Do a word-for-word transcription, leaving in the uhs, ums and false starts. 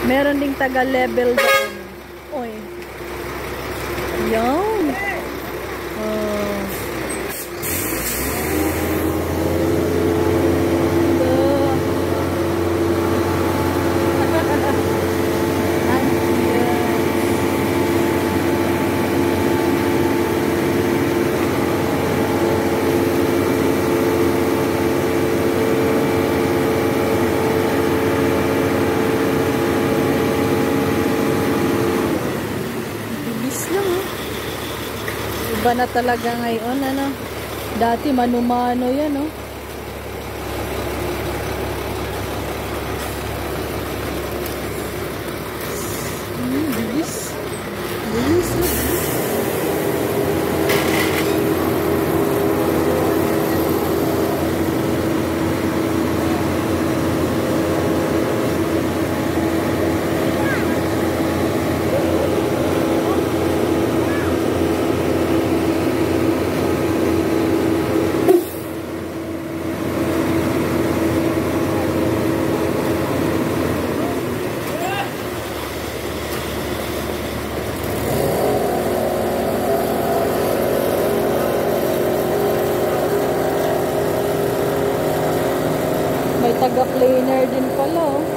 Meron ding taga-level doon. Oy. Yan. Oh. Iba na talaga ngayon, ano? Dati mano-mano yan, no? Hmm, bilis. Bilis, no? May taga-planer din pala, oh.